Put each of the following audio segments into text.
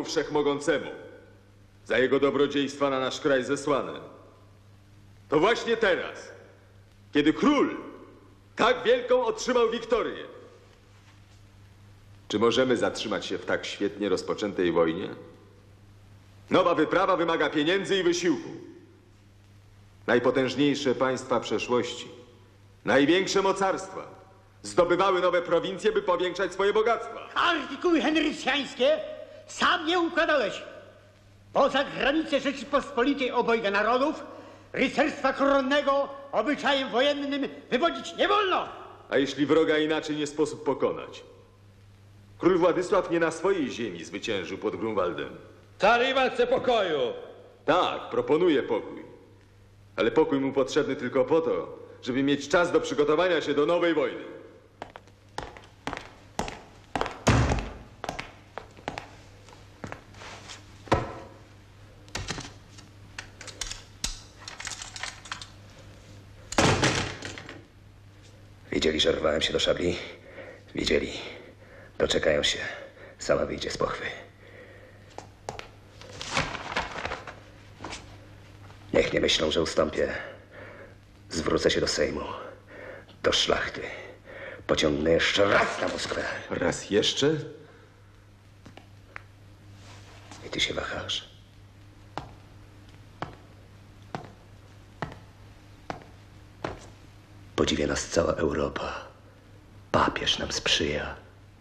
Bogu Wszechmogącemu za Jego dobrodziejstwa na nasz kraj zesłane. To właśnie teraz, kiedy król tak wielką otrzymał wiktorię. Czy możemy zatrzymać się w tak świetnie rozpoczętej wojnie? Nowa wyprawa wymaga pieniędzy i wysiłku. Najpotężniejsze państwa przeszłości, największe mocarstwa zdobywały nowe prowincje, by powiększać swoje bogactwa. Artykuły henrycjańskie sam nie układałeś. Poza granice Rzeczypospolitej obojga narodów, rycerstwa koronnego obyczajem wojennym wywodzić nie wolno. A jeśli wroga inaczej nie sposób pokonać? Król Władysław nie na swojej ziemi zwyciężył pod Grunwaldem. Taliban chce pokoju. Tak, proponuje pokój. Ale pokój mu potrzebny tylko po to, żeby mieć czas do przygotowania się do nowej wojny. Wiedzieli, że rwałem się do szabli? Wiedzieli. Doczekają się. Sama wyjdzie z pochwy. Niech nie myślą, że ustąpię. Zwrócę się do Sejmu. Do szlachty. Pociągnę jeszcze raz na Moskwę. Raz jeszcze? I ty się wahasz? Podziwia nas cała Europa. Papież nam sprzyja.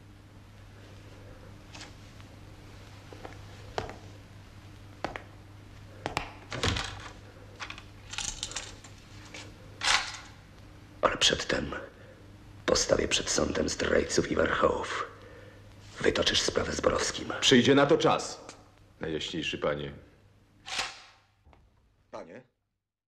Ale przedtem postawię przed sądem zdrajców i warchołów. Wytoczysz sprawę z Borowskim. Przyjdzie na to czas, najjaśniejszy panie. Panie?